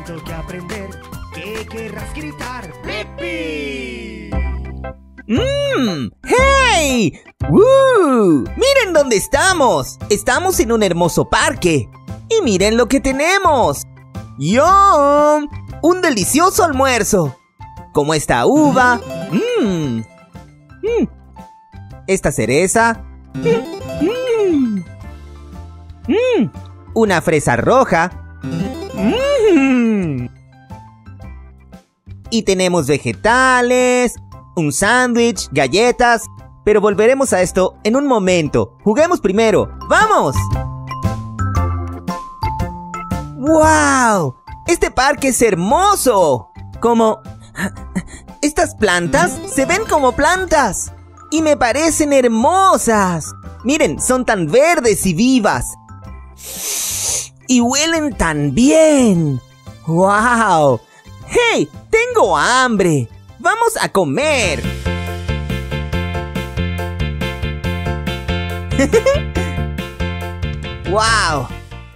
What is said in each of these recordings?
tanto que aprender. ¿Qué querrás gritar? ¡Blippi! ¡Hey! ¡Woo! ¡Miren dónde estamos! Estamos en un hermoso parque. ¡Y miren lo que tenemos! ¡Yum! ¡Un delicioso almuerzo! Como esta uva. Esta cereza. Una fresa roja. Y tenemos vegetales, un sándwich, galletas. Pero volveremos a esto en un momento. Juguemos primero. ¡Vamos! ¡Wow! Este parque es hermoso. Como... estas plantas se ven como plantas. Y me parecen hermosas. Miren, son tan verdes y vivas. Y huelen tan bien. ¡Wow! ¡Hey! ¡Tengo hambre! ¡Vamos a comer! ¡Wow!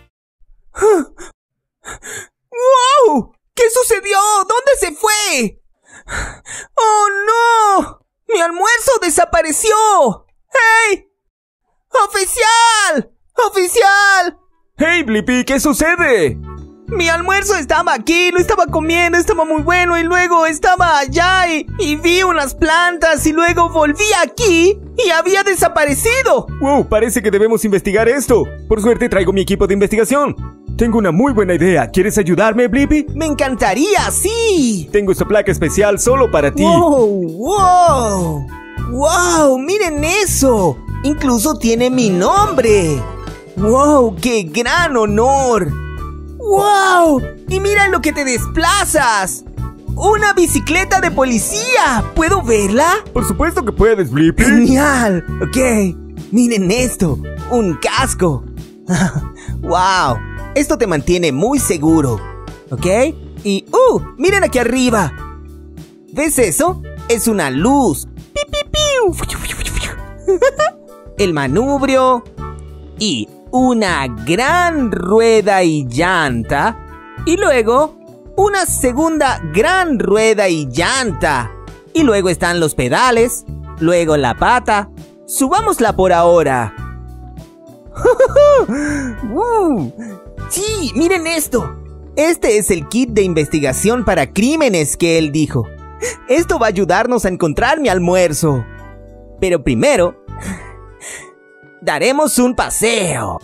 ¡Wow! ¿Qué sucedió? ¿Dónde se fue? ¡Oh, no! ¡Mi almuerzo desapareció! ¡Hey! ¡Oficial! ¡Oficial! ¡Hey, Blippi! ¿Qué sucede? Mi almuerzo estaba aquí, lo estaba comiendo, estaba muy bueno y luego estaba allá y vi unas plantas y luego volví aquí y había desaparecido. ¡Wow! Parece que debemos investigar esto. Por suerte traigo mi equipo de investigación. Tengo una muy buena idea. ¿Quieres ayudarme, Blippi? ¡Me encantaría, sí! Tengo esta placa especial solo para ti. ¡Wow! ¡Wow! ¡Wow! ¡Miren eso! Incluso tiene mi nombre. ¡Wow! ¡Qué gran honor! ¡Wow! ¡Y mira lo que te desplazas! ¡Una bicicleta de policía! ¿Puedo verla? Por supuesto que puedes, Blippi. ¡Genial! Ok, miren esto. Un casco. ¡Wow! Esto te mantiene muy seguro. ¿Ok? Y... miren aquí arriba. ¿Ves eso? Es una luz. ¡Pi, pi, piu! El manubrio. Y una gran rueda y llanta. Y luego una segunda gran rueda y llanta. Y luego están los pedales. Luego la pata. Subámosla por ahora. Sí, miren esto. Este es el kit de investigación para crímenes que él dijo. Esto va a ayudarnos a encontrar mi almuerzo. Pero primero... daremos un paseo.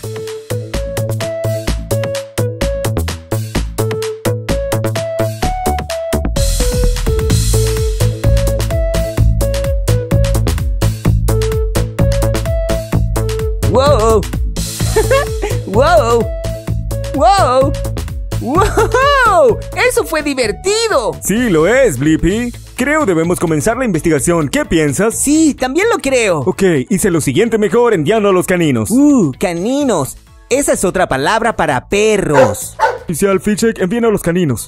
¡Wow! ¡Wow! ¡Wow! ¡Wow! ¡Eso fue divertido! Sí, lo es, Blippi. Creo debemos comenzar la investigación. ¿Qué piensas? Sí, también lo creo. Ok, hice lo siguiente mejor enviando a los caninos. Caninos. Esa es otra palabra para perros. Oficial Fischek, envíen a los caninos.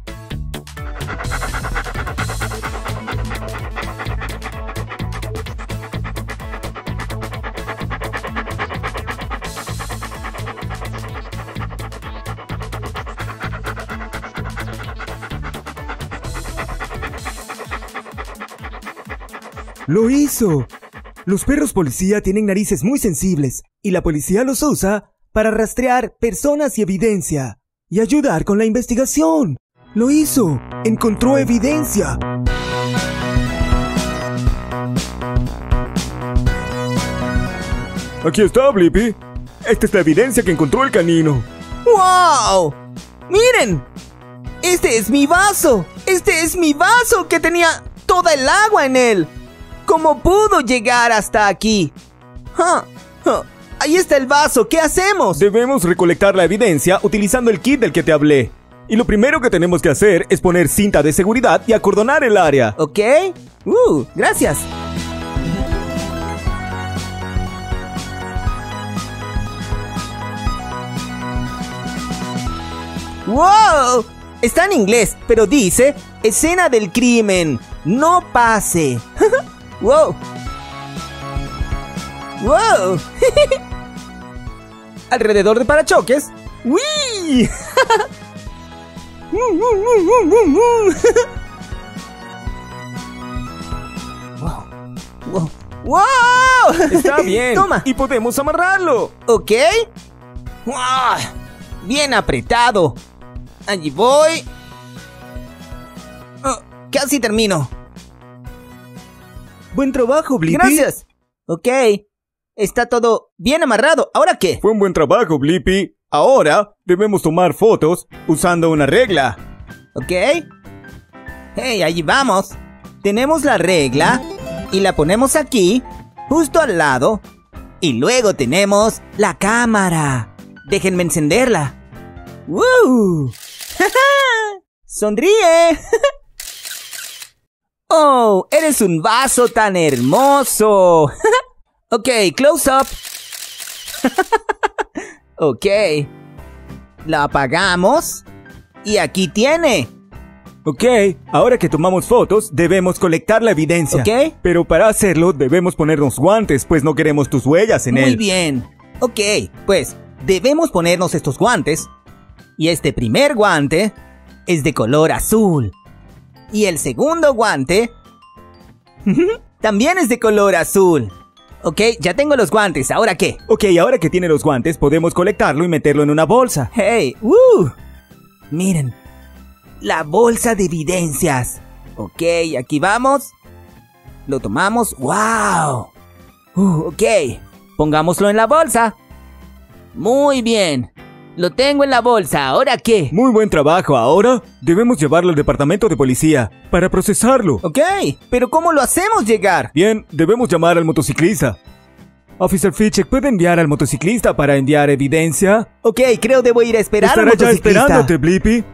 ¡Lo hizo! Los perros policía tienen narices muy sensibles y la policía los usa para rastrear personas y evidencia y ayudar con la investigación. ¡Lo hizo! ¡Encontró evidencia! Aquí está, Blippi. Esta es la evidencia que encontró el canino. ¡Wow! ¡Miren! ¡Este es mi vaso! ¡Este es mi vaso que tenía toda el agua en él! ¿Cómo pudo llegar hasta aquí? Ahí está el vaso, ¿qué hacemos? Debemos recolectar la evidencia utilizando el kit del que te hablé. Y lo primero que tenemos que hacer es poner cinta de seguridad y acordonar el área. ¿Ok? Gracias. ¡Wow! Está en inglés, pero dice escena del crimen, no pase. ¡Wow! ¡Wow! Alrededor de parachoques. ¡Uy! Wow. Wow. ¡Wow! Está bien. Toma. Y podemos amarrarlo. ¿Ok? ¡Wow! Bien apretado. Allí voy. Oh, casi termino. Buen trabajo, Blippi. Gracias. Ok. Está todo bien amarrado. ¿Ahora qué? Fue un buen trabajo, Blippi. Ahora debemos tomar fotos usando una regla. ¿Ok? Hey, allí vamos. Tenemos la regla y la ponemos aquí, justo al lado. Y luego tenemos la cámara. Déjenme encenderla. ¡Woo! ¡Sonríe! ¡Oh! ¡Eres un vaso tan hermoso! Ok, close up. Ok. La apagamos. Y aquí tiene. Ok, ahora que tomamos fotos, debemos colectar la evidencia. Ok. Pero para hacerlo, debemos ponernos guantes, pues no queremos tus huellas en él. Muy bien. Ok, pues debemos ponernos estos guantes. Y este primer guante es de color azul. Y el segundo guante también es de color azul. Ok, ya tengo los guantes, ¿ahora qué? Ok, ahora que tiene los guantes, podemos colectarlo y meterlo en una bolsa. ¡Hey! Miren, la bolsa de evidencias. Ok, aquí vamos. Lo tomamos. ¡Wow! Ok, pongámoslo en la bolsa. Muy bien. Lo tengo en la bolsa, ¿ahora qué? Muy buen trabajo, ahora debemos llevarlo al departamento de policía para procesarlo. Ok, pero ¿cómo lo hacemos llegar? Bien, debemos llamar al motociclista. Officer Fitchek, ¿puede enviar al motociclista para enviar evidencia? Ok, creo debo ir a esperar al Estará ya motociclista. esperándote, Blippi.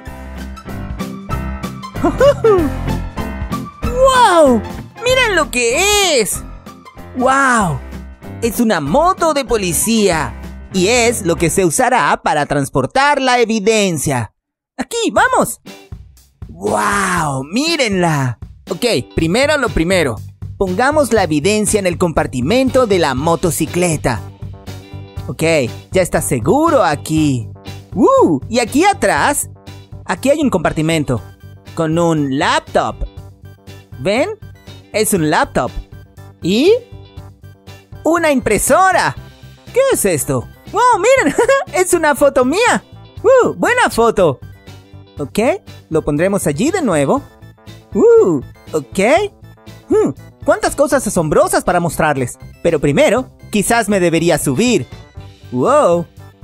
¡Wow! ¡Miren lo que es! ¡Wow! Es una moto de policía. Y es lo que se usará para transportar la evidencia. ¡Aquí, vamos! ¡Wow! ¡Mírenla! Ok, primero lo primero. Pongamos la evidencia en el compartimento de la motocicleta. Ok, ya está seguro aquí. Y aquí atrás, aquí hay un compartimento con un laptop. ¿Ven? Es un laptop. ¿Y? ¡Una impresora! ¿Qué es esto? ¡Wow! ¡Miren! ¡Es una foto mía! ¡Buena foto! Ok, lo pondremos allí de nuevo. Ok. ¡Cuántas cosas asombrosas para mostrarles! Pero primero, quizás me debería subir. ¡Wow!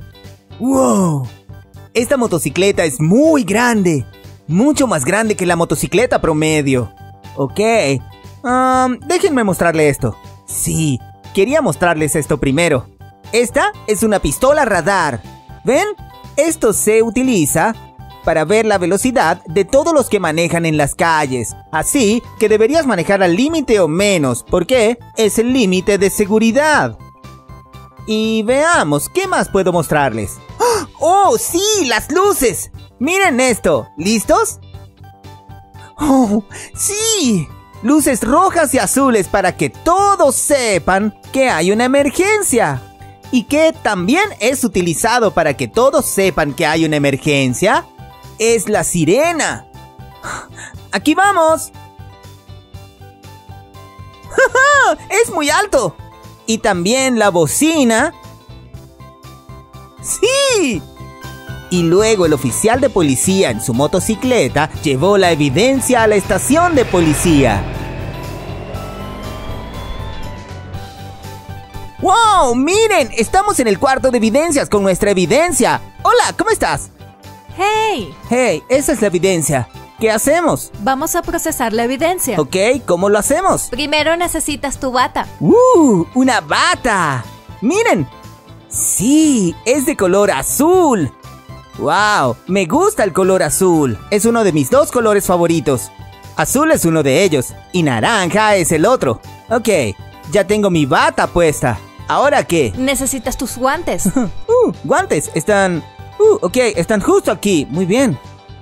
Esta motocicleta es muy grande. Mucho más grande que la motocicleta promedio. Ok. Déjenme mostrarle esto. Sí, quería mostrarles esto primero. Esta es una pistola radar. ¿Ven? Esto se utiliza para ver la velocidad de todos los que manejan en las calles. Así que deberías manejar al límite o menos, porque es el límite de seguridad. Y veamos, ¿qué más puedo mostrarles? ¡Oh, sí! ¡Las luces! ¡Miren esto! ¿Listos? ¡Oh, sí! Luces rojas y azules para que todos sepan que hay una emergencia. Y que también es utilizado para que todos sepan que hay una emergencia, es la sirena. ¡Aquí vamos! ¡Es muy alto! Y también la bocina. ¡Sí! Y luego el oficial de policía en su motocicleta llevó la evidencia a la estación de policía. ¡Wow! ¡Miren! Estamos en el cuarto de evidencias con nuestra evidencia. Hola, ¿cómo estás? ¡Hey! Hey, esa es la evidencia. ¿Qué hacemos? Vamos a procesar la evidencia. Ok, ¿cómo lo hacemos? Primero necesitas tu bata. ¡Una bata! ¡Miren! Sí, es de color azul. ¡Wow! Me gusta el color azul. Es uno de mis 2 colores favoritos. Azul es uno de ellos y naranja es el otro. Ok, ya tengo mi bata puesta. ¿Ahora qué? Necesitas tus guantes. Guantes, están... ok, están justo aquí. Muy bien.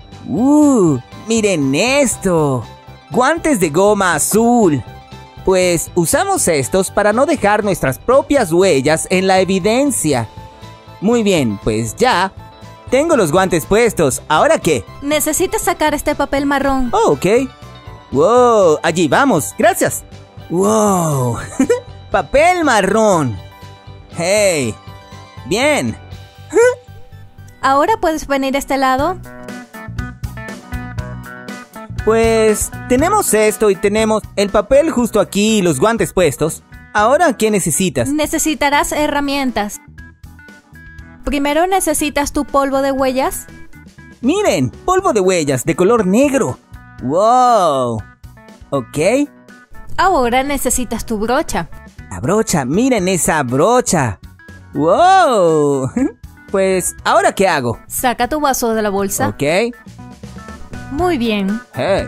Miren esto. Guantes de goma azul. Pues usamos estos para no dejar nuestras propias huellas en la evidencia. Muy bien, pues ya Tengo los guantes puestos. ¿Ahora qué? Necesitas sacar este papel marrón. Oh, ok. Wow, allí vamos. Gracias. Wow. Papel marrón. Hey. Bien. ¿Ahora puedes venir a este lado? Pues tenemos esto y tenemos el papel justo aquí y los guantes puestos. ¿Ahora qué necesitas? Necesitarás herramientas. Primero necesitas tu polvo de huellas. Miren, polvo de huellas de color negro. Wow. Ok. Ahora necesitas tu brocha. La brocha, miren esa brocha. Wow. Pues, ¿ahora qué hago? Saca tu vaso de la bolsa. Ok. Muy bien. Hey.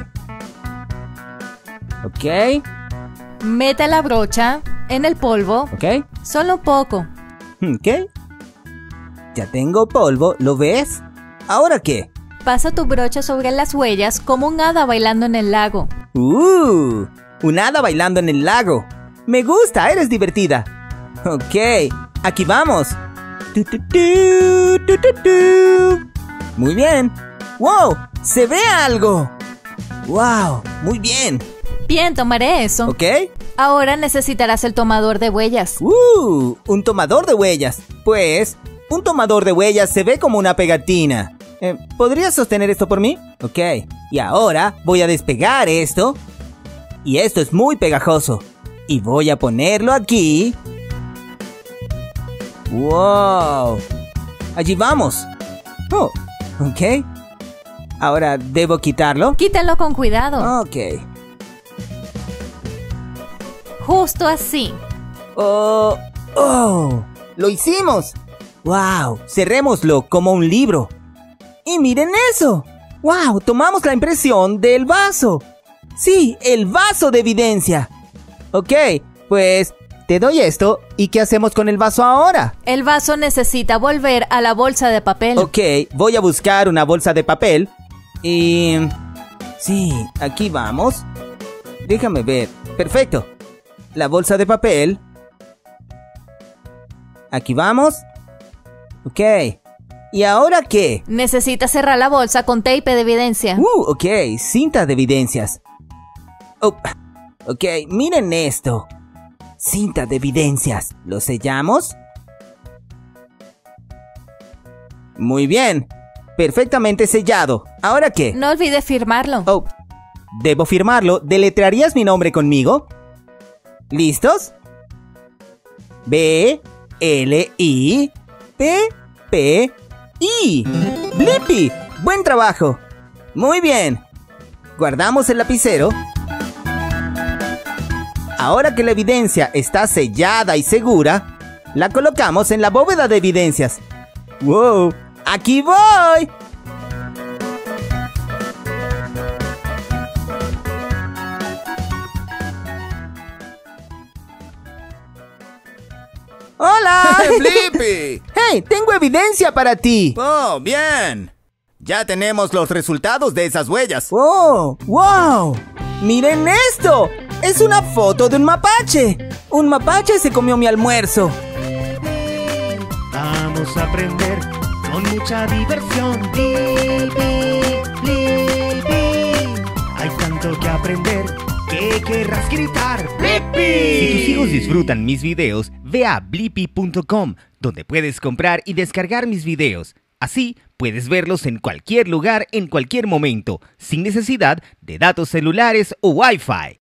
Ok. Mete la brocha en el polvo. Ok. Solo un poco. Ok. Ya tengo polvo, ¿lo ves? ¿Ahora qué? Pasa tu brocha sobre las huellas como un hada bailando en el lago. Un hada bailando en el lago. Me gusta, eres divertida. Ok, aquí vamos. Muy bien. ¡Wow! ¡Se ve algo! ¡Wow! Muy bien. Bien, tomaré eso. ¿Ok? Ahora necesitarás el tomador de huellas. Un tomador de huellas. Pues, un tomador de huellas se ve como una pegatina. ¿Podrías sostener esto por mí? Ok. Y ahora voy a despegar esto. Y esto es muy pegajoso. Y voy a ponerlo aquí. ¡Wow! Allí vamos. Oh, ok. Ahora, ¿debo quitarlo? Quítalo con cuidado. Ok. Justo así. ¡Oh! ¡Lo hicimos! ¡Wow! Cerrémoslo como un libro. ¡Y miren eso! ¡Wow! Tomamos la impresión del vaso. ¡Sí! ¡El vaso de evidencia! Ok, pues te doy esto. ¿Y qué hacemos con el vaso ahora? El vaso necesita volver a la bolsa de papel. Ok, voy a buscar una bolsa de papel. Y... sí, aquí vamos. Déjame ver. Perfecto. La bolsa de papel. Aquí vamos. Ok. ¿Y ahora qué? Necesitas cerrar la bolsa con tape de evidencia. Ok, cinta de evidencias. Oh, ok, miren esto. Cinta de evidencias. ¿Lo sellamos? Muy bien. Perfectamente sellado. ¿Ahora qué? No olvides firmarlo. Oh, ¿debo firmarlo? ¿Deletrearías mi nombre conmigo? ¿Listos? B-L-I-P-P-I. ¡Blippi! ¡Buen trabajo! Muy bien. Guardamos el lapicero. Ahora que la evidencia está sellada y segura, la colocamos en la bóveda de evidencias. ¡Wow! ¡Aquí voy! ¡Hola! ¡Blippi! ¡Hey! ¡Tengo evidencia para ti! ¡Oh, bien! Ya tenemos los resultados de esas huellas. ¡Oh! ¡Wow! ¡Miren esto! ¡Es una foto de un mapache! ¡Un mapache se comió mi almuerzo! Vamos a aprender con mucha diversión. Blippi, Blippi. Hay tanto que aprender que querrás gritar. ¡Blippi! Si tus hijos disfrutan mis videos, ve a blippi.com, donde puedes comprar y descargar mis videos. Así puedes verlos en cualquier lugar, en cualquier momento, sin necesidad de datos celulares o Wi-Fi.